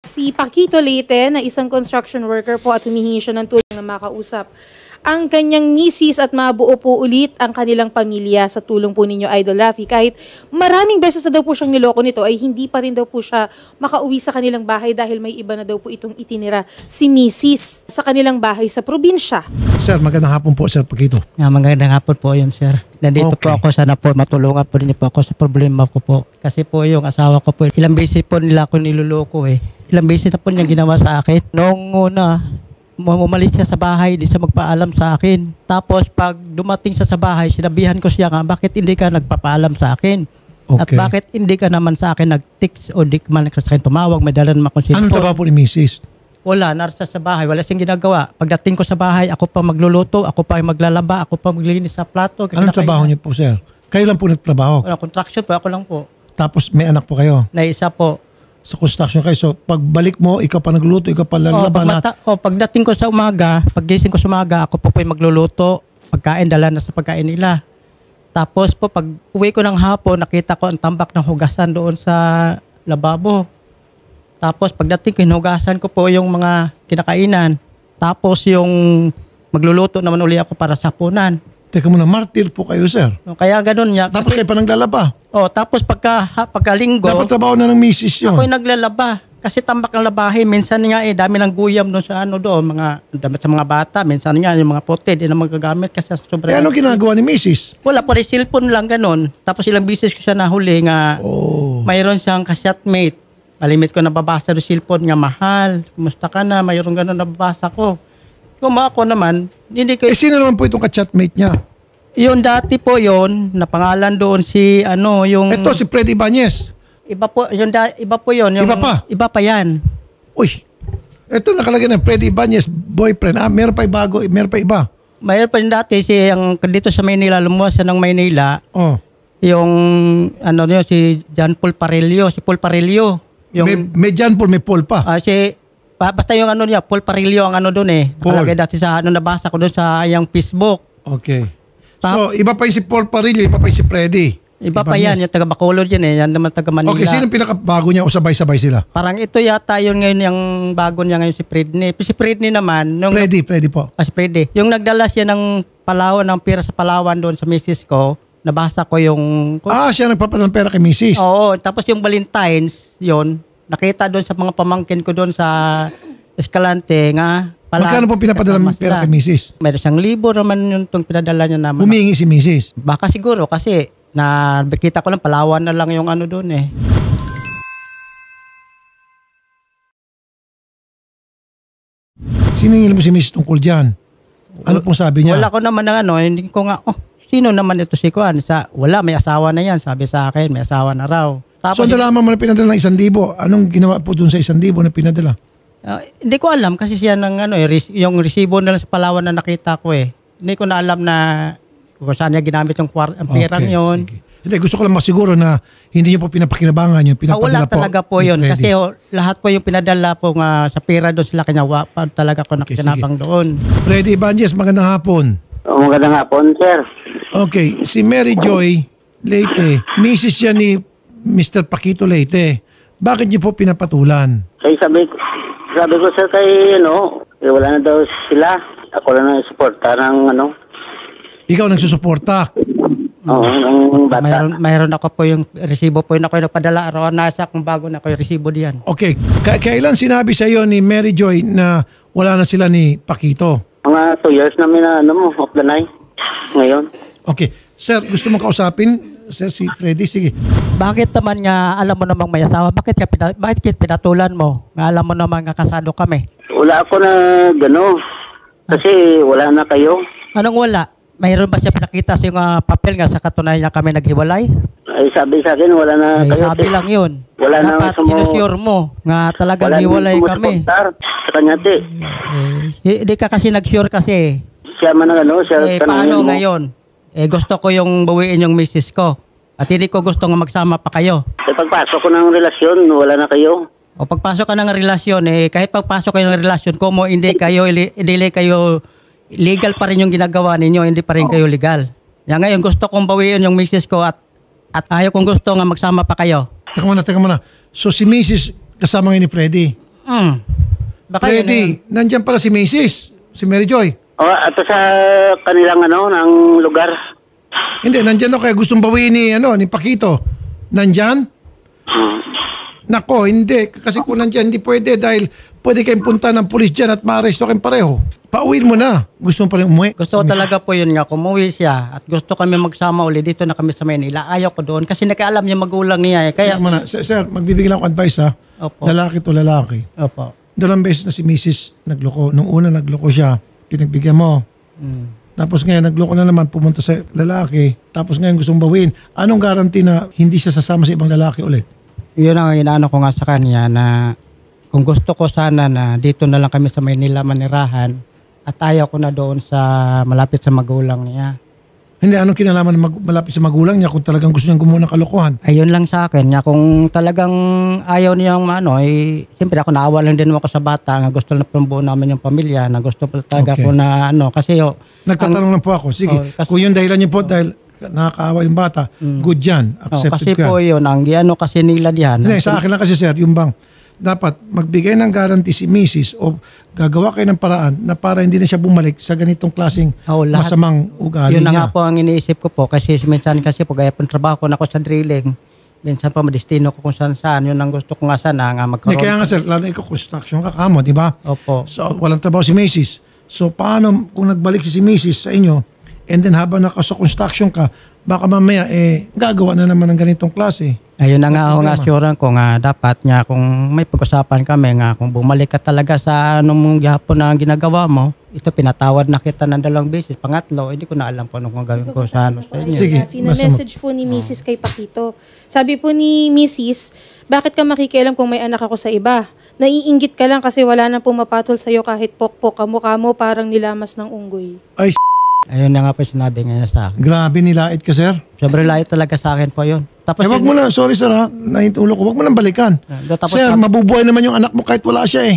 Si Paquito Leyte na isang construction worker po at humihingi siya ng tulong na makausap ang kanyang misis at mabuo po ulit ang kanilang pamilya sa tulong po ninyo, Idol Rafi. Kahit maraming beses na daw po siyang niloko nito ay hindi pa rin daw po siya makauwi sa kanilang bahay dahil may iba na daw po itong itinira si misis sa kanilang bahay sa probinsya. Sir, magandang hapon po, Sir Paquito. Magandang hapon po yun, sir. Nandito po ako, sana po matulungan po rin po ako sa problema ko po. Kasi po yung asawa ko po, ilang beses po nila ako niluloko eh. Ilang beses na po niya ginawa sa akin. Noong una, umalis siya sa bahay, di siya magpaalam sa akin. Tapos pag dumating siya sa bahay, sinabihan ko siya nga, bakit hindi ka nagpapaalam sa akin? Okay. At bakit hindi ka naman sa akin nag-text o di ka man sa akin tumawag, may dala naman akong cellphone. Anong trabaho po ni Mrs.? Wala, narasa sa bahay, wala siyang ginagawa. Pagdating ko sa bahay, ako pa magluluto, ako pa maglalaba, ako pa maglinis sa plato. Anong trabaho niyo po, sir? Kayo lang po nagtrabaho? Wala, construction po, ako lang po. Tapos may anak po kayo? Na isa po. Sa construction kayo. So, pagbalik mo, ikaw pa nagluluto, ikaw pa lalaba. Pagdating ko sa umaga, paggising ko sa umaga, ako po magluluto, pagkain, dala na sa pagkain nila. Tapos po, pag uwi ko ng hapon, nakita ko ang tambak ng hugasan doon sa lababo. Tapos pagdating ko, hinugasan ko po yung mga kinakainan. Tapos yung magluluto naman uli ako para sa punan. Teka muna, martir po kayo, sir. Kaya ganun niya. Tapos kayo pa naglalaba. Tapos pagkalinggo, dapat trabaho na ng misis yun. ako'y naglalaba. Kasi tambak ng labahin. Minsan nga dami ng guyam doon sa damit sa mga bata. Minsan nga yung mga puti, di na magagamit kasi sobrang. Ano ginagawa ni misis? Wala po rin, cellphone lang ganun. Tapos ilang beses ko siya nahuli nga mayroon siyang kasyatmate. Malimit ko nababasa do cellphone nga, mahal. Kumusta ka na? Mayroon ganun nababasa ko. Kung ako naman, hindi ko. Sino naman po itong ka-chatmate niya? Yung dati po yon na pangalan doon si yung. Ito si Freddy Ibanez. Iba po, iba po yun. Yung, iba pa? Iba pa yan. Uy, ito nakalagay na Freddy Ibanez, boyfriend. Meron pa bago, meron pa iba. Mayroon pa yung dati, dito sa Maynila, lumuwas siya ng Maynila. Yung, yun, si John Paul Parillo, si Paul Parillo. Yung, may John Paul, may Paul pa. Basta yung niya, Paul Parillo ang doon eh. Nakalagay dati sa nabasa ko doon sa yung Facebook. Okay. So, iba pa yung si Paul Parillo, iba pa yung si Freddy. Iba pa yan, yung taga Bacolod yan eh. Yan naman taga Manila. Okay, sino pinakabago niya o sabay-sabay sila? Parang ito yata yun ngayon yung bago niya ngayon si Freddy. Si Freddy naman. Freddy po. Si Freddy. Yung nagdala siya ng Palawan, ng pera sa Palawan doon sa misis ko, nabasa ko yung. Siya nagpapadala ng pera kay misis. Oo, tapos yung Valentine's, yun, nakita doon sa mga pamangkin ko doon sa Escalante nga. Magkano po pinapadala ng pera kay misis? Meron siyang 1,000 naman yung itong pinadala niya naman. Humingi si misis? Baka siguro kasi nakita ko lang Palawan na lang yung doon eh. Siningil mo si misis tungkol dyan? Ano pong sabi niya? Wala ko naman hindi ko nga, sino naman ito si Kuan? Wala, may asawa na yan, sabi sa akin, may asawa na raw. So, Tapos, nalaman mo na pinadala ng 1,000. Anong ginawa po dun sa 1,000 na pinadala? Hindi ko alam kasi siya ng yung resibo na lang sa Palawan na nakita ko eh. Hindi ko na alam na kung saan niya ginamit yung perang yun. Sige. Hindi, gusto ko lang masiguro na hindi niyo po pinapakinabangan yung pinapadala wala talaga po yun. Kasi lahat po yung pinadala po sa pera doon sila kanya talaga ko nakinabang doon. Freddy Ibanez, magandang hapon. Magandang hapon, sir. Okay, si Mary Joy Leyte, misis siya ni Mr. Paquito Leyte. Bakit niyo po pinapatulan? Kaya sabi ko sir wala na daw sila. Ako lang suporta ng Ikaw nagsusuporta? Oo, ng bata. Mayroon ako po yung resibo po yun ako nagpadala. Araw nasa kung bago na ako yung resibo diyan. Okay. Kailan sinabi sa iyo ni Mary Joy na wala na sila ni Paquito? Mga 2 years namin off the night. Ngayon. Okay. Sir, gusto mong kausapin? Sir, si Freddy, sige. Bakit naman nga alam mo namang may asawa? Bakit pinatulan mo? Nga alam mo namang nga kasado kami. Wala ako na kasi wala na kayo. Anong wala? Mayroon ba siya pinakita sa yung papel nga sa katunayan niya kami naghiwalay? Ay sabi sa akin wala na kayo. Sabi lang yun. Wala na dapat sinusure mo nga talagang hiwalay kami. Sa kanya Hindi ka kasi nag-sure kasi. Siya man siya paano ngayon? Gusto ko yung bawiin yung misis ko. At hindi ko gusto nga magsama pa kayo. Pagpasok ko ng relasyon, wala na kayo. O pagpasok ka ng relasyon, kahit pagpasok kayo ng relasyon, kung hindi kayo legal pa rin yung ginagawa ninyo, hindi pa rin kayo legal. Ngayon, gusto kong bawiin yung misis ko at ayaw kong gusto nga magsama pa kayo. Teka muna. So si misis kasama ngayon ni Freddy? Baka yun na yun. Freddy, nandyan pala si Mrs. Si Mary Joy. Ato sa kanilang ng lugar. Hindi, nandyan ako kaya gustong bawiin ni Pakito. Nandyan? Nako, hindi. Kasi kung nandyan, hindi pwede dahil pwede kayong punta ng pulis dyan at ma-arresto kayong pareho. Pauwiin mo na. Gusto mo pa rin umuwi? Gusto ko talaga po yun nga, kumuwi siya at gusto kami magsama uli dito na kami sa Manila. Ayaw ko doon kasi nakaalam niya magulang niya. Kaya, Sir, magbibigay lang ako advice ha. Opo. Lalaki to lalaki. Opo. Dalawang beses na si Mrs. nagloko. Nung una nagloko siya, pinagbigyan mo. Tapos ngayon nagloko na naman, pumunta sa lalaki. Tapos ngayon gustong bawiin. Anong guarantee na hindi siya sasama sa ibang lalaki ulit? Yun ang inaano ko nga sa kanya na kung gusto ko sana na dito na lang kami sa Manila manirahan at ayaw ko na doon sa malapit sa magulang niya. Hindi, anong kinalaman na malapit sa magulang niya kung talagang gusto niyang gumawa ng kalokohan? Ayun lang sa akin. Kung talagang ayaw niyang siyempre ako naawa lang din ako sa bata. Nga gusto na pumbuo namin yung pamilya. Na gusto pa talaga ko na kasi nagtatanong lang po ako. Sige, kung yung dahilan niyo po dahil nakakaawa yung bata, good yan. Accepted kasi ko po yan. yun, ang kasi nila diyan. Hindi, sa akin lang kasi sir, yung bang dapat magbigay ng guarantee si Mrs. o gagawa kayo ng paraan na para hindi na siya bumalik sa ganitong klaseng masamang ugali yun na niya. nga po ang iniisip ko po kasi minsan kasi po gaya po trabaho ko na ako sa drilling. Minsan pa madestino ko kung saan. Yun ang gusto ko nga sana nga magkaroon. Kaya nga sir, lalo ikaw construction ka kamo, di ba? Opo. So walang trabaho si Mrs. So paano kung nagbalik si Mrs. sa inyo and then habang sa construction ka, baka mamaya gagawa na naman ng ganitong klase. Ayun na nga ako nga assurance ko nga dapat nga kung may pag-usapan kami nga kung bumalik ka talaga sa anong gihapon na ginagawa mo, ito pinatawad na kita ng 2 beses. Pangatlo, hindi ko na alam kung anong gagawin ko sa sa inyo. Sige, message po ni Mrs. kay Pakito. Sabi po ni Mrs., bakit ka makikialam kung may anak ako sa iba? Naiinggit ka lang kasi wala nang pumapatol sa'yo kahit pokpok kamukha mo parang nilamas ng unggoy. Ay, Ayun na nga po sinabi nga sa akin. grabe nilait ka sir. Sobrang lait talaga sa akin po yun. Tapos Wag mo na, sorry sir ha, naintulo ko, wag mo nang balikan. Tapos Sir, mabubuhay naman yung anak mo kahit wala siya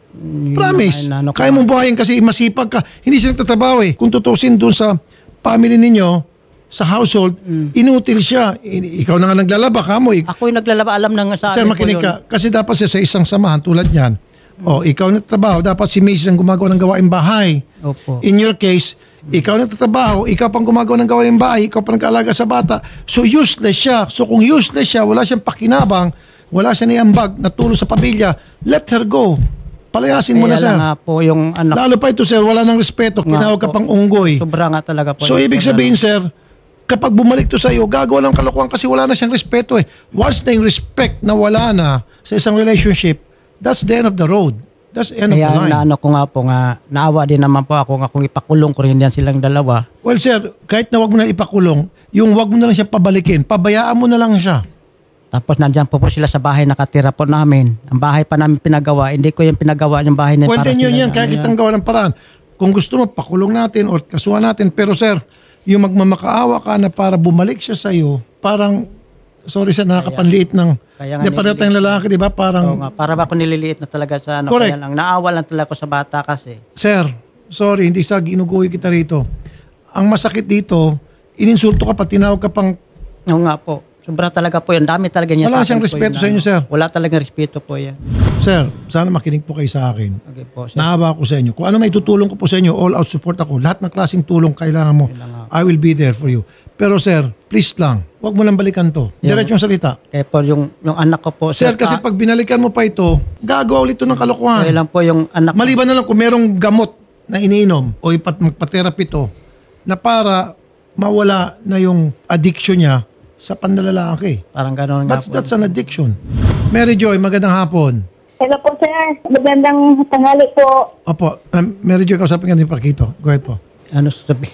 Promise. Kaya mong buhayin kasi masipag ka. Hindi siya nagtatrabaho Kung tutusin dun sa family ninyo, sa household, inutil siya. Ikaw na nga naglalaba ka mo. ako yung naglalaba, alam na nga sa Sir, akin po makinig yun. ka. Kasi dapat siya sa isang samahan tulad yan. Ikaw nagtatrabaho, dapat si Mrs. ang gumagawa ng gawaing bahay. Opo. In your case, ikaw nagtatrabaho, ikaw pang gumagawa ng gawaing bahay, ikaw pang nag-aalaga sa bata. So useless siya. So kung useless siya, wala siyang pakinabang, wala siya niambag, natulong sa pamilya, let her go. Palayasin mo na, Kaya sir. lang nga po yung anak. Lalo pa ito, sir, wala nang respeto. Kinawag ka po. pang unggoy. Sobra nga talaga po. So, ibig sabihin, sir, kapag bumalik to sa iyo, gagawa ng kalokohan kasi wala na siyang respeto Once na yung respect na wala na sa isang relationship, that's the end of the road. That's the end of the Kaya line. naano ko nga po nga, naawa din naman po ako nga kung ipakulong ko rin yan silang dalawa. Well, sir, kahit na wag mo na ipakulong, yung wag mo na lang siya pabalikin, pabayaan mo na lang siya. Tapos nandyan po sila sa bahay nakatira po namin. Ang bahay pa namin pinagawa, hindi ko yung pinagawa yung bahay nila. Well, then yun yan, kaya kitang gawa ng paraan. Kung gusto mo, pakulong natin o kasuhan natin. Pero sir, yung magmamakaawa ka na para bumalik siya sa iyo, parang, sorry sir, nakakapanliit ng, Kaya nga di pa tayong lalaki, di ba? Parang, para ba ako nililiit na talaga sa ano. Correct. Kaya lang, naawa lang talaga ko sa bata kasi. sir, sorry, hindi sa ginuguhi kita rito. Ang masakit dito, ininsulto ka pa, tinawag ka pang, Oo nga po. Sobra talaga po yan. Dami talaga niya wala sa akin siyang po respeto yun, sa inyo, sir. Wala talagang respeto po yan. Sir, sana makinig po kayo sa akin. Okay po, sir. Naawa ako sa inyo. Kung ano may tutulong ko po sa inyo, all out support ako. Lahat ng klaseng tulong kailangan mo, I will be there for you. Pero sir, please lang, wag mo lang balikan to. Diretsong salita. Kaya po yung anak ko po. Sir, kasi pag binalikan mo pa ito, gagawa ulit ito ng Kaya kalokohan. lang po yung anak ko. Maliban na lang kung merong gamot na iniinom o magpa-therapy to na para mawala na yung addiction niya sa panlalalaki. Parang gano'n nga po. That's an addiction. Mary Joy, magandang hapon. Hello po, sir. Magandang tanghali po. Opo, Mary Joy, kausapin ka ni Pakito. Go ahead po. Ano sabi?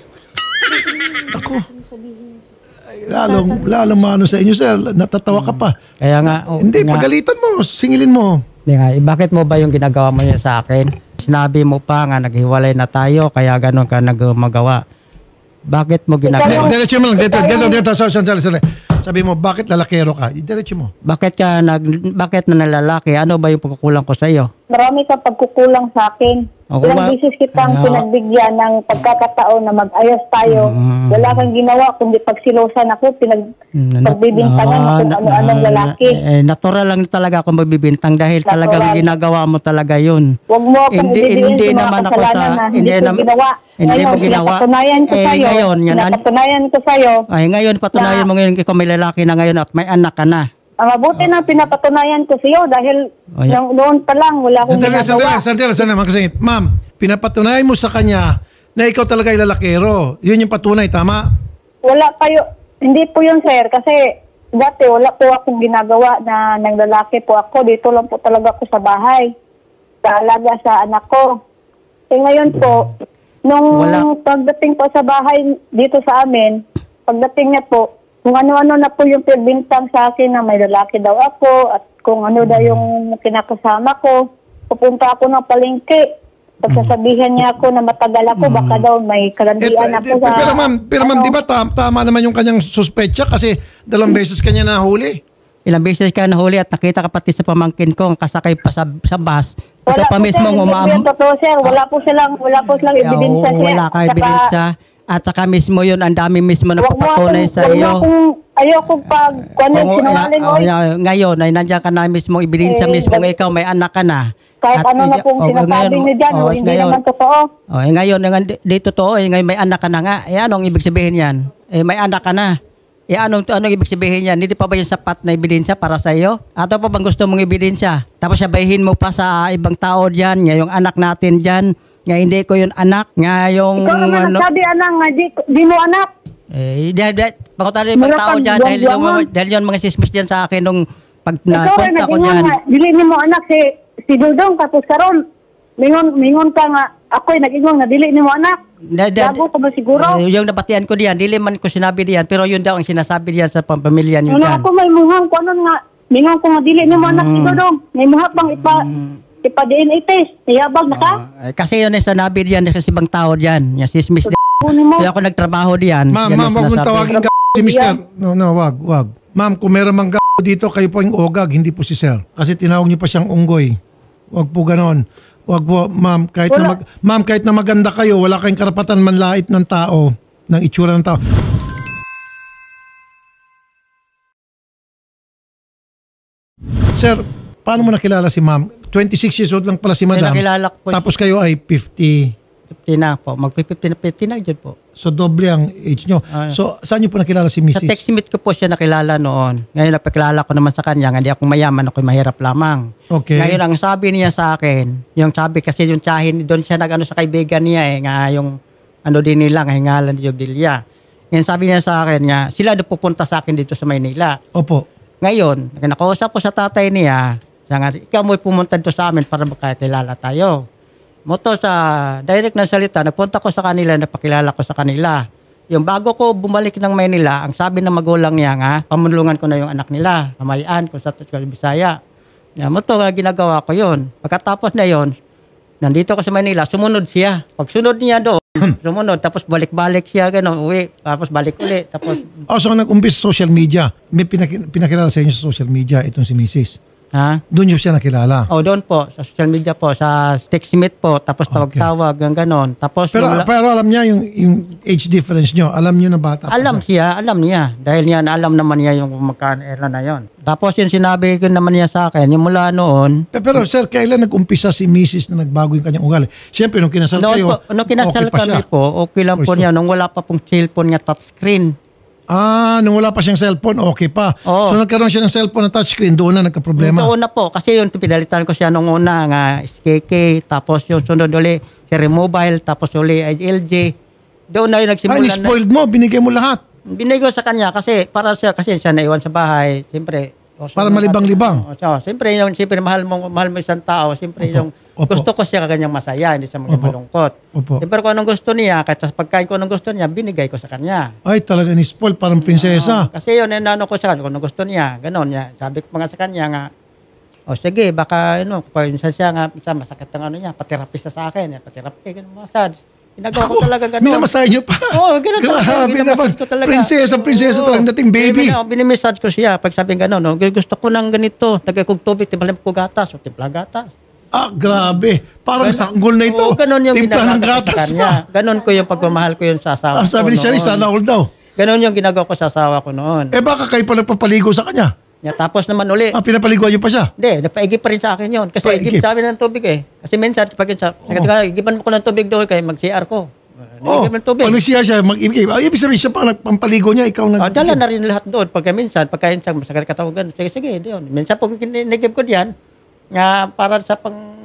Ako. Ay, lalong maano sa inyo, sir. Natatawa ka pa. Kaya nga. Hindi, nga, pagalitan mo. Singilin mo. Hindi nga, bakit mo ba yung ginagawa mo yan sa akin? Sinabi mo pa nga, naghiwalay na tayo, kaya gano'n ka nagmagawa. Bakit mo ginagawa? Diretso mo lang. Dito. Sorry. Sabi mo, bakit lalakero ka? Diretso mo. Bakit na nalalaki? Ano ba yung pagkukulang ko sa iyo? Marami kang pagkukulang sa akin. Ilang beses kitang pinagbigyan ng pagkakataon na mag-ayos tayo. Wala kang ginawa kundi pagsilosan ako, pagbibintangan mo kung ano-anong lalaki. Natural lang talaga ako magbibintang dahil talagang ginagawa mo talaga yun. Huwag mo akong Hindi naman ako sa... Hindi ko ginawa. Hindi mo ginawa. Pinapatunayan ko sa'yo. Pinapatunayan ko sa'yo. Ngayon, patunayan mo ngayon ikaw may lalaki na ngayon at may anak ka na. Ang mabuti na pinapatunayan ko sa'yo dahil noon pa lang wala akong ginagawa. Sandali, makasingit. Ma'am, pinapatunayan mo sa kanya na ikaw talaga ay lalakero. Yun yung patunay, tama? Wala pa yun. Hindi po yun, sir. Kasi dati wala po akong ginagawa na ng lalaki po ako. Dito lang po talaga ako sa bahay. Kaalaga sa anak ko. Ngayon po, nung pagdating po sa bahay dito sa amin, pagdating niya po, kung ano-ano na po yung pirbintang sa akin na may lalaki daw ako at kung ano daw yung kinakasama ko, pupunta ako ng palengke. Pagsasabihan niya ako na matagal ako, baka daw may kalandian ako sa... Pero ma'am, di ba tama naman yung kanyang suspetsa kasi 2 beses kanya nahuli? Ilang beses ka nahuli at nakita ka pati sa pamangkin ko ang kasakay pa sa bus. Ikaw pa mismo wala po silang ebidensya, sir. Wala ka ebidensya. At saka mismo yun, ang dami mismo na papatunay sa iyo. Ayoko pag sinungaling mo. Ngayon, ay nandiyan ka na mismo, ebidensya mismo nga ikaw, may anak ka na. Kahit ano na pong sinasabi niyo dyan, hindi naman totoo. Ngayon, di totoo, ngayon may anak ka na nga. Anong ibig sabihin yan? May anak ka na. Anong ibig sabihin yan? Hindi pa ba yung sapat na ebidensya para sa iyo? Ato pa bang gusto mong ebidensya? Tapos sabihin mo pa sa ibang tao dyan, yung anak natin dyan, nga hindi ko yung anak, nga yung... Ikaw naman nagsabi anak, nga di mo anak. Pakutari yung tao dyan, dahil yun mga sismis dyan sa akin nung pag napunta ko dyan. Dili ni mo anak si Dudong, tapos karon mingon ka nga, ako'y nag-ingong na dili ni mo anak. Gago ka ba siguro? Yung nabatian ko diyan, dili man ko sinabi diyan, pero yun daw ang sinasabi diyan sa pamilya niyo dyan. Ako may muhang ko ano nga, mingon ko nga dili ni mo anak si Dudong. May muhang pang ipa-DNA test. Iyabag na ka? Kasi yun ay sanabi diyan kasi ibang tao diyan. Yung sismis diyan. Kaya ako nagtrabaho diyan. Ma'am, wag mong tawagin si Mr. No, wag. Ma'am, kung meron mang dito, kayo po yung ogag, hindi po si Sir. Kasi tinawag niyo pa siyang unggoy. Wag po ganon. Wag po, ma'am, kahit na maganda kayo, wala kayong karapatan manlait ng tao, ng itsura ng tao. Sir, paano mo nakilala si ma'am? 26 years old lang pala si madam. Tapos kayo ay 50 na po. Mag-50 na dyan po. So, doble ang age nyo. So, saan nyo po nakilala si Mrs.? Sa textmate ko po siya nakilala noon. Ngayon, napakilala ko naman sa kanya. Hindi ako mayaman, ako'y mahirap lamang. Okay. Ngayon, ang sabi niya sa akin, yung sabi kasi yung tsahin, doon siya nag-ano sa kaibigan niya nga yung ano din nila, nga hingalan ni Jogdilia. Ngayon, sabi niya sa akin nga, sila doon pupunta sa akin dito sa Maynila. Opo. Ngayon, nakausap ko sa tatay niya, siya nga, ikaw mo'y pumunta dito sa amin para makakilala tayo. Moto sa direct na salita, nagpunta ko sa kanila, napakilala ko sa kanila. Yung bago ko bumalik ng Maynila, ang sabi ng magulang niya nga, pamulungan ko na yung anak nila, Pamayan, kung sa Bisaya. Moto nga ginagawa ko yun. Pagkatapos na yun, nandito ko sa Maynila, sumunod siya. Pag sunod niya doon, sumunod, tapos balik-balik siya, gano'n, uwi, tapos balik uli. Tapos... so nag-umpis sa social media. May pinakilala sa inyo sa social media, itong si Mrs. Ha? Doon nyo siya nakilala? Doon po. Sa social media po. Sa textmate po. Tapos tawag-tawag. Ganon. Tapos pero alam niya yung age difference nyo. Alam niyo na bata? Alam niya. Dahil niya, alam naman niya yung magka-era na yon. Tapos yung sinabi ko naman niya sa akin, yung mula noon... Pero sir, kailan nag-umpisa si Mrs. na nagbago yung kanyang ugali? Siyempre, nung kinasal kayo, nung kinasal okay kami po, okay lang po niya. Nung wala pa pong cellphone niya, touchscreen. Nung wala pa siyang cellphone, okay pa. Oo. So nagkaroon siya ng cellphone na touchscreen, doon na nagka-problema. Doon na po. Kasi yung pinalitan ko siya nung una, nga SKK, tapos yung sunod uli, si Remobile, tapos uli LG. Doon na yung nagsimula na. Spoiled mo, binigay mo lahat. Binigay ko sa kanya kasi siya naiwan sa bahay. Siyempre, para malibang-libang. Siyempre, mahal mo isang tao. Siyempre, yung gusto ko siya kanyang masaya, hindi siya malungkot. Siyempre, kung anong gusto niya, kahit sa pagkain ko anong gusto niya, binigay ko sa kanya. Ay, talaga ni-spoil, parang prinsesa. Kasi yun, ano ko sa kanya, kung anong gusto niya, gano'n niya. Sabi ko mga sa kanya nga, sige, baka, minsan siya nga, masakit ang ano niya, patirapista sa akin, patirapista, gano'n, massage. Ginagawa ko talaga gano'n. Minamasahe niyo pa? Gano'n talaga. Grabe naman. Prinsesa talagang dating baby. Binimimassage ko siya. Pag sabihin gano'n, gusto ko ng ganito. Tagay kong tubig, timpla ko gatas. O timpla gatas. Grabe. Parang sanggol na ito. Oo, ganun yung Timpla ng ginagawa ko sa gatas kanya. pa. Ganun ko yung pagmamahal ko yung sa asawa ko Sabi ni Sherry, noon. sana all daw. Ganun yung ginagawa ko sa asawa ko noon. Baka kayo pa nagpapaligo sa kanya. Tapos naman uli. Pinapaliguan niyo pa siya. Hindi, napaigip pa rin sa akin yun. Kasi Paigip. igip sa amin ng tubig eh. Kasi minsan, pag igipan mo ko ng tubig doon, kaya mag-CR ko. Igip ng tubig. Pag nagsiya siya, mag-ibig. Ibig sabihin siya pa nagpampaligo niya, ikaw Dala na rin lahat doon. Pagka minsan, masakit katawagan. Sige, doon. Minsan pag nagib ko diyan, nga para sa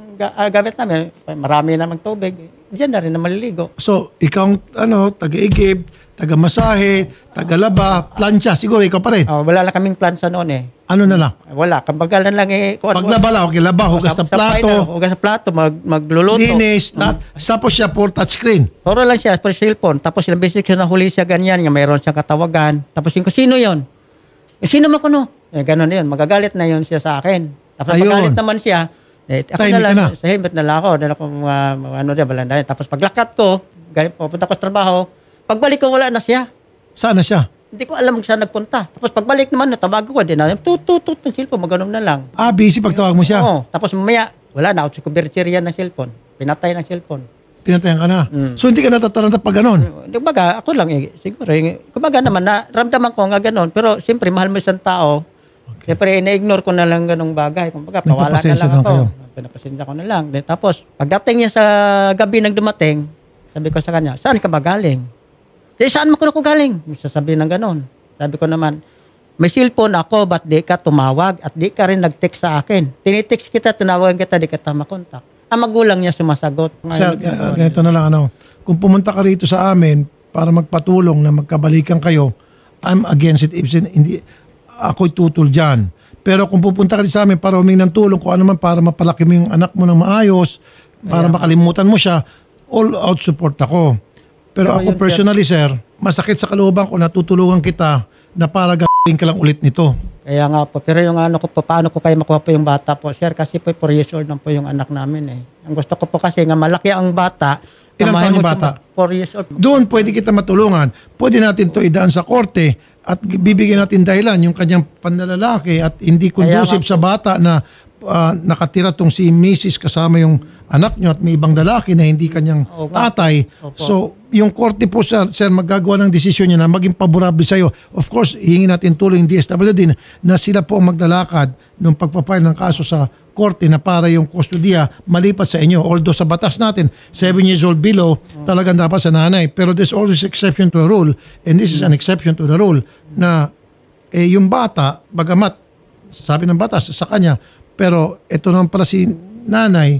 gamit namin, marami namang tubig. Diyan na rin na maliligo. So, ikaw taga-igib, taga-masahe, taga-laba, plancha, siguro ikaw pa rin. Wala lang kaming plan sa noon eh. Ano na lang? Wala. Kambagal na lang eh. Paglaba lang, okay, laba, hugas ng plato, Hugas ng plato, magluluto. linis, lahat. Tapos siya for touchscreen. Puro lang siya, for cellphone. Tapos ilang beses ko nahuli siya ganyan, nga mayroon siyang katawagan. Tapos yung sino yon? Sino mo kuno? Ganun yun. Magagalit na yun siya sa akin. Tapos Ayun. magalit naman siya. Ako Tahimik na lang, ka na. sa helmet na lang ako. Dala ko balandayan. Tapos paglakat ko, pupunta ko sa trabaho, pagbalik ko wala na siya. Saan na siya? Hindi ko alam kung saan nagpunta. Tapos pagbalik naman, natabago ko. Din na, tutut ng cellphone, maganom na lang. Busy pag tawag mo siya. Oo. Tapos mamaya, wala na, out sa kubercherya ng cellphone. Pinatay ng cellphone. Tinatayan ka na. So, hindi ka natataranta pag ganon. Kumbaga, ako lang siguro. Kumbaga naman, ramdaman ko nga ganon. Pero siyempre, mahal mo isang tao. Siyempre, ina-ignore ko na lang ganong bagay. Kumbaga, pawala na lang ako. Pinapasensya ko na lang. Tapos, pagdating niya sa gabi nang dumating, sabi ko sa kanya, saan ka ba galing? Saan mo ko galing? Sasabihin ng ganon. Sabi ko naman, may cellphone ako, ba't di ka tumawag at di ka rin nag-text sa akin? Tinitext kita, tinawagan kita, di ka makontak. Ang magulang niya sumasagot. Sir, ganito na lang kung pumunta ka rito sa amin para magpatulong na magkabalikan kayo, I'm against it. Hindi, ako'y tutol dyan. Pero kung pupunta ka rin sa amin para humingi ng tulong, kung ano man para mapalaki mo yung anak mo ng maayos, para makalimutan mo siya, all out support ako. Pero ako personally, sir, masakit sa kalooban ko na tutulungan kita na para gawin ka lang ulit nito. Kaya nga po. Pero yung paano ko kayo makuha po yung bata po, sir? Kasi po 4 years old lang po yung anak namin eh. Ang gusto ko po kasi nga malaki ang bata. Ilang taon yung bata? 4 years old. Doon pwede kita matulungan. Pwede natin to idaan sa korte at bibigyan natin dahilan yung kanyang panlalalaki at hindi conducive sa bata na nakatira tong si Mrs. kasama yung anak nyo at may ibang lalaki na hindi kanyang tatay. So, yung korte po, sir, magagawa ng desisyon niya na maging paborable sa iyo. Of course, hihingi natin tulong yung DSWD na sila po ang maglalakad ng pagpapile ng kaso sa korte na para yung kustodiya malipat sa inyo. Although sa batas natin, 7 years old below, talagang dapat sa nanay. Pero there's always exception to a rule and this is an exception to the rule na yung bata, bagamat sabi ng batas sa kanya, pero ito naman pala si nanay,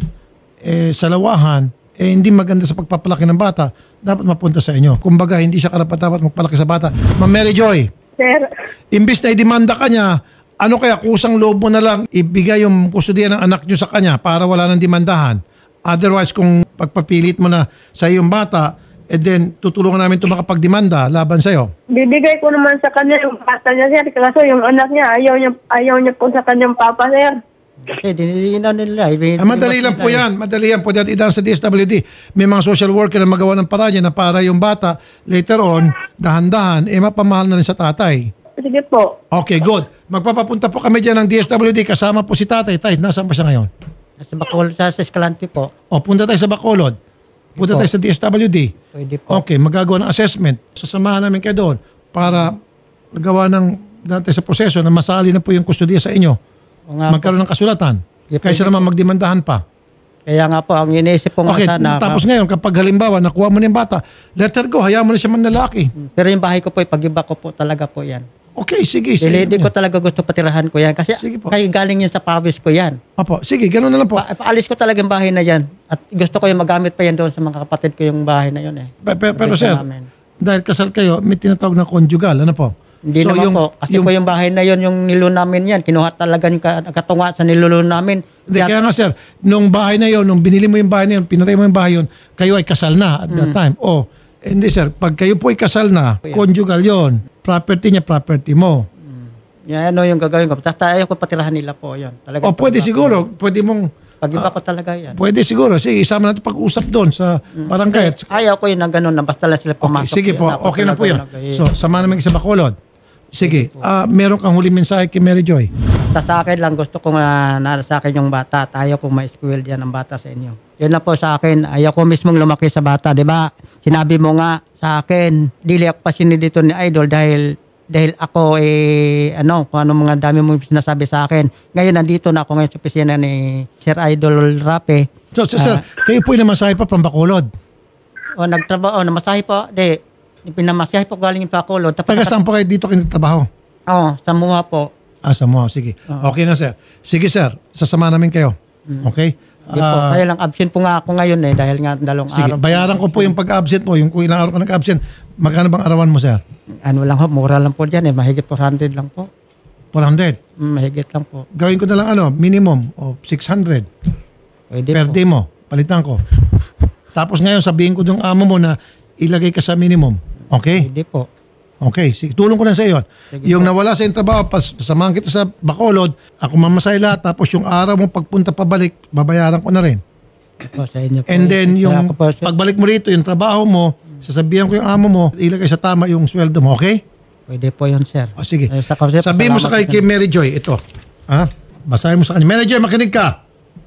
sa lawahan, hindi maganda sa pagpapalaki ng bata, dapat mapunta sa inyo. Kumbaga, hindi siya karapat-dapat magpalaki sa bata. Ma'am Mary Joy, Sir, imbis na idemanda ka niya, ano kaya kusang loob mo na lang ibigay yung kustudiya ng anak niyo sa kanya para wala nang demandahan? Otherwise, kung pagpapilit mo na sa iyong bata, then tutulungan namin ito makapagdemanda laban sa iyo. bibigay ko naman sa kanya yung bata niya, sir. Kaso yung anak niya, ayaw niya po sa kanyang papa, sir. Kasi dinilinaw nila. Madali lang po yan. Madali yan. Pwede natin idaan sa DSWD. May mga social worker na magawa ng paraan na para yung bata later on, dahan-dahan, mapamahal na rin sa tatay. Sige po. Okay, good. Magpapapunta po kami dyan ng DSWD. Kasama po si tatay. Tay, nasaan pa siya ngayon? Sa Bacolod, sa Escalante po. Punta tayo sa Bacolod. Punta tayo sa DSWD. Pwede po. Okay, magagawa ng assessment. Sasamahan namin kayo doon para magawa ng dati sa proseso na masali na po yung kustodiya sa inyo. Magkaroon ng kasulatan. Kaysa naman magdemandahan pa. Kaya nga po, ang iniisip ko nga sana. Tapos ngayon, kapag halimbawa, nakuha mo na yung bata, let her go, hayaan mo na siya manlalaki. Pero yung bahay ko po, pag-iba ko po talaga po yan. Okay, sige. Hindi ko talaga gusto patirahan ko yan. Kasi kaya galing yan sa pawis ko yan. Opo, sige, ganoon na lang po. Paalis ko talaga yung bahay na yan. At gusto ko yung magamit pa yan doon sa mga kapatid ko yung bahay na yun eh. Pero sir, dahil kasal kayo, may tinatawag na conjugal, ano po? Hindi naman po. Kasi po yung bahay na yun, yung nilo namin yan. Kinuha talaga yung katunga sa nilolo namin. Hindi, kaya nga sir, nung bahay na yun, nung binili mo yung bahay na yun, pinatay mo yung bahay yun, kayo ay kasal na at that time. Hindi sir, pag kayo po ay kasal na, conjugal yun. Property niya, property mo. Yan, ano yung gagawin ko. Ayaw ko patirahan nila po yun. Talaga pwede siguro. Pwede mong... Pag-iba ko talaga yan. Pwede siguro. Sige, isama natin pag-usap doon sa barangay. Ayaw ko yun na gano'n na basta lang sila pumasok. Okay, sige po. Okay na po yun. So, sama namin sa Bacolod. Sige, meron kang huling mensahe kay Mary Joy. Sa akin lang, gusto ko nga sa akin yung bata. Tayo kung ma-school yan ang bata sa inyo. Yun na po sa akin. Ayaw ko mismong lumaki sa bata, di ba? Sinabi mo nga sa akin, dili ako pa dito ni Idol dahil ako kung ano mga dami mong sinasabi sa akin. Ngayon nandito na ako ngayon sa opisina ni Sir Idol Rape. So, sir, kayo po yung namasahe pa from Bacolod. Nagtrabaho, namasahe po. Pinamasahe po galing yung Bacolod. Taga saan po kayo dito kayo nagtrabaho? Sa Muha po. Sa Muha, sige. Okay na, sir. Sige, sir. Sasama namin kayo. Okay? Kaya lang absent po nga ako ngayon dahil nga 2 sige, araw. bayaran ko po yung pag-absent mo. Yung kung ilang araw ka nag-absent. Magkano bang arawan mo, sir? Ano lang ho, mura lang po dyan mahigit 400 lang po. 400? Mahigit lang po. Gawin ko na lang minimum o 600. Pwede Per po. day mo. Palitan ko. Tapos ngayon sabihin ko yung amo mo na ilagay ka sa minimum. Okay? Pwede po. Okay, sige, tulong ko na sa iyo. Yung nawala sa iyong trabaho, samahan kita sa Bacolod, ako mamasay lahat, tapos yung araw mo pagpunta pabalik, babayaran ko na rin. Po, sa inyo po. And then yung Kaya ako po, pagbalik mo rito, yung trabaho mo, sasabihan ko yung amo mo, ilagay sa tama yung sweldo mo, okay? pwede po yun, sir. O sige, Sir, sabihin mo sa salamat kay Mary Joy, ito. Basahin mo sa kanya. Mary Joy, makinig ka.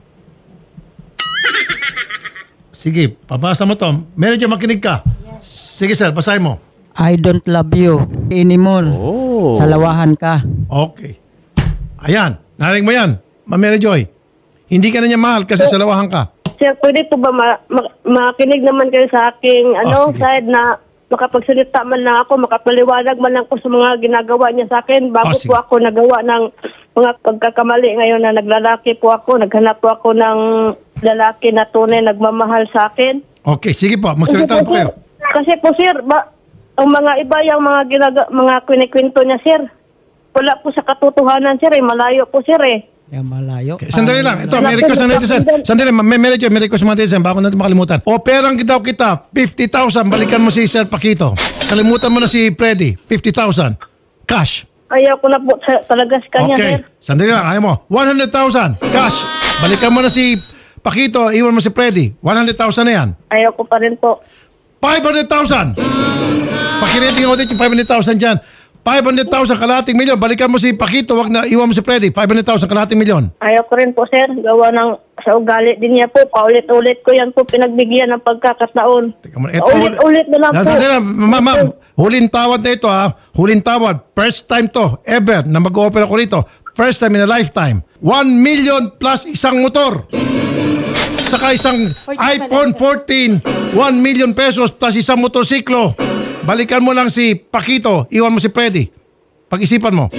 Sige, pabasa mo to. Mary Joy, makinig ka. Sige sir, basahin mo. I don't love you anymore. Salawahan ka. Okay. Ayan. Narinig mo yan, Ma'am Mary Joy. Hindi ka na niya mahal kasi salawahan ka. Sir, pwede po ba makinig naman kayo sa aking sige. side na makapagsalita man lang ako, makapaliwanag man lang ko sa mga ginagawa niya sa akin bago sige. po ako nagawa ng mga pagkakamali ngayon na naglalaki po ako, naghanap po ako ng lalaki na tunay nagmamahal sa akin. Okay, sige po. Magsalita po kayo. Kasi po sir, ang mga iba yung mga kwento niya sir, wala po sa katotohanan sir, malayo po sir Kaya malayo. Okay, sandali lang. Ito, may request na netizen. Sandali, may request na netizen. Baka natin makalimutan. O perang kita, 50,000. Balikan mo si Sir Paquito. Kalimutan mo na si Freddy. 50,000. Cash. Ayaw ko na po talaga sa kanya Okay. sir. Sandali lang. Ayaw mo. 100,000. Cash. Balikan mo na si Paquito. Iwan mo si Freddy. 100,000 na yan. Ayaw ko pa rin po. 500,000. Pakirating audit yung 500,000 dyan. 500,000 kalahating milyon. Balikan mo si Paquito. Wag na iwan mo si Freddy. 500,000 kalahating milyon. Ayaw ko rin po, sir. Gawa ng sa ugali din niya po. Paulit-ulit ko yan po pinagbigyan ng pagkakataon. Teka muna. Ulit na lang po. Ma'am, huling tawad na ito Huling tawad. First time to ever na mag-o-opera ko rito. First time in a lifetime. 1 million plus isang motor. Saka isang iPhone 14. 1 million pesos plus isang motorsiklo. Balikan mo lang si Paquito. Iwan mo si Freddy. Pag-isipan mo.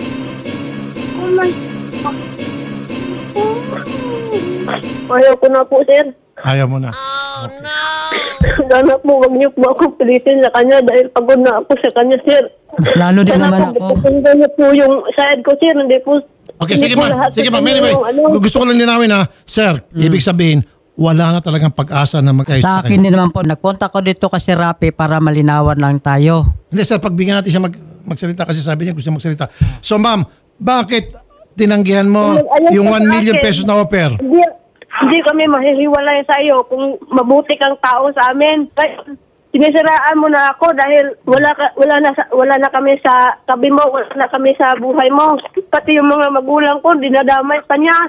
Ayaw ko na po, sir. Ayaw mo na. Sana po, wag niyo po ako pilitin sa kanya dahil pagod na ako sa kanya, sir. Lalo din Sana naman po, ako. pakinggan niyo po yung side ko, sir. Hindi po, Okay, hindi sige po ma'am. lahat Sige sa ma'am. kanya Anyway, yung gusto ko lang linawin Sir, ibig sabihin, wala na talagang pag-asa na magkaayos Sa na akin kayo. din naman po, nagpunta ko dito kasi Rapi para malinawan lang tayo. Hindi sir, pagbigyan natin siya magsalita kasi sabi niya gusto niya magsalita. So ma'am, bakit tinanggihan mo Ayun yung po 1 sa million akin. pesos na offer? Hindi kami mahihiwalay sa iyo kung mabuti kang tao sa amin. Sinisiraan mo na ako dahil wala na kami sa tabi mo, wala na kami sa buhay mo. Pati yung mga magulang ko, dinadamay pa niya.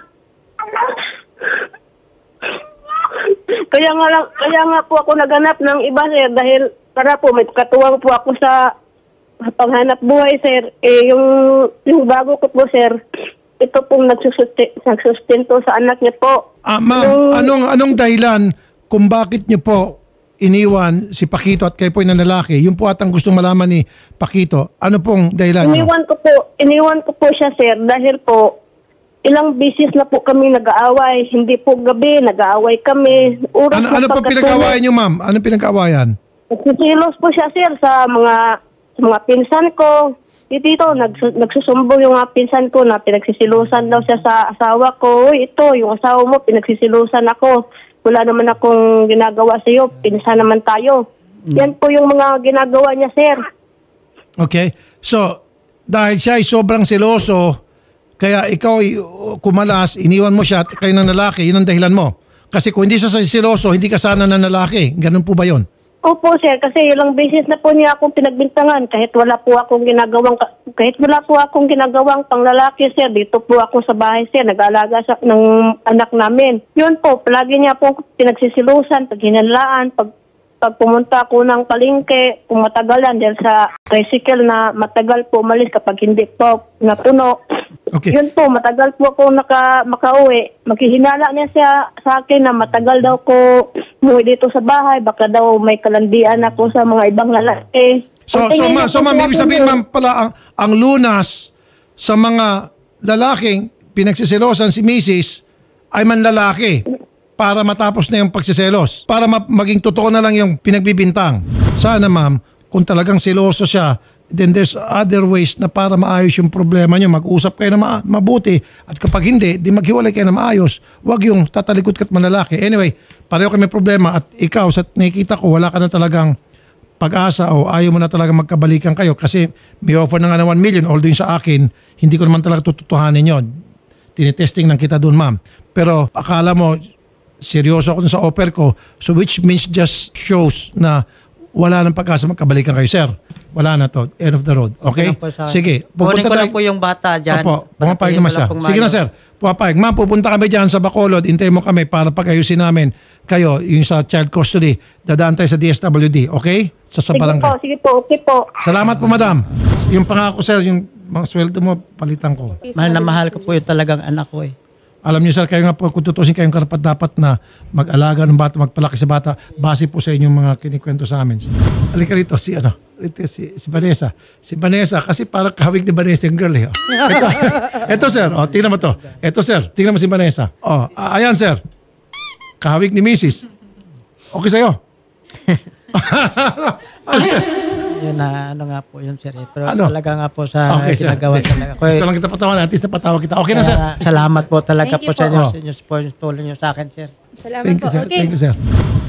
Kaya nga po ako naganap ng iba, sir, dahil para po may katuwang po ako sa panghanap buhay, sir. Yung bago ko po, sir, ito pong nagsusustento sa anak niya po. Ma'am, anong dahilan kung bakit niyo po iniwan si Paquito at kayo po yung lalaki? Yung po atang gustong malaman ni Paquito. Ano pong dahilan niyo? Iniwan ko po siya, sir, dahil po ilang bisis na po kami nag-aaway. Hindi po gabi, nag-aaway kami. Ano po pinag-aawayan niyo, ma'am? Anong pinag-aawayan? Nagsiselos po siya, sir, sa mga pinsan ko. Dito, nagsusumbong yung mga pinsan ko na pinagsisilusan daw siya sa asawa ko. Uy, ito, yung asawa mo, pinagsisilusan ako. Wala naman akong ginagawa sa iyo. Pinsan naman tayo. Yan po yung mga ginagawa niya, sir. Okay. So, dahil siya ay sobrang seloso, kaya ikaw ay kumalas, iniwan mo siya at kayo ng lalaki, yun ang dahilan mo. Kasi kung hindi siya seloso, hindi ka sana ng lalaki. Ganun po ba yun? Opo, sir, kasi ilang beses na po niya akong pinagbintangan kahit wala po akong ginagawang panglalaki, sir. Dito po ako sa bahay, sir, nag-aalaga ng anak namin. Yun po, palagi niya po pinagsisilusan, pag hinalaan, pag pumunta ako ng palengke, kung matagalan dahil sa tricycle na matagal po umalis kapag hindi po napuno. Okay. Yun po, matagal po ako makauwi. Maghihinala niya siya sa akin na matagal daw ko umuwi dito sa bahay. Baka daw may kalandian ako sa mga ibang lalaki. So ma'am, ibig sabihin ma'am pala ang lunas sa mga lalaking pinagsisilosan si Mrs. ay manlalaki para matapos na yung pagsiselos. Para maging totoo na lang yung pinagbibintang. Sana ma'am, kung talagang seloso siya, then there's other ways na para maayos yung problema nyo. Mag-usap kayo na mabuti. At kapag hindi, di maghiwalay kayo na maayos. Huwag yung tatalikod ka't manlalaki. Anyway, pareho kayo may problema at ikaw, sa nakikita ko, wala ka na talagang pag-asa o ayaw mo na talaga magkabalikan kayo kasi may offer na nga ng 1 million. Although yung sa akin, hindi ko naman talaga tututuhanin yon. Tinitesting lang kita doon, ma'am. Pero akala mo, seryoso ako dun sa offer ko. So which means just shows na wala nang pag-asa magkabalikan kayo, sir. Wala na to. End of the road. Okay? Sige. Kunin ko lang po yung bata dyan. Opo. Pumapayag naman siya. Sige na, sir. Pumapayag. Ma'am, pupunta kami dyan sa Bacolod. Hintayin mo kami para pag-ayusin namin kayo yung sa child custody. Dadaan tayo sa DSWD. Okay? Sa barangay. Sige po. Okay po. Salamat po, madam. Yung pangako, sir, yung mga sweldo mo, palitan ko. Mahal na mahal ko po yung talagang anak ko eh. Alam niyo, sir, kayo nga po, kung tutusin kayong karapat-dapat na mag-alaga ng bata, magpalaki sa bata, base po sa inyong mga kinikwento sa amin. Halika rito, si Vanessa. Si Vanessa, kasi parang kahawig ni Vanessa yung girl eh. Ito, sir, tingnan mo to. Ito, sir, tingnan mo si Vanessa. Ayan, sir. Kahawig ni Mrs. Okay sa'yo? Yun na, nga po yun, sir. Pero Ano? talaga nga po sa ginagawa talaga. Gusto lang kita patawan, at least napatawa kita. Okay na, sir? Salamat po talaga Thank you po sa po. inyo. Sa inyo, tulong nyo sa akin, sir. Salamat Thank po. you, sir. Okay. Thank you, sir.